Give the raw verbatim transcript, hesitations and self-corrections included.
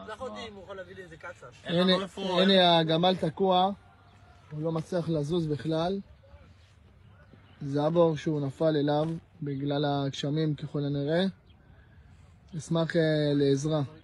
שלח אותי אם הוא יכול להביא לי איזה קצף. הנה הגמל תקוע, הוא לא מצליח לזוז בכלל. זה הבור שהוא נפל אליו בגלל הגשמים ככל הנראה. אשמח לעזרה.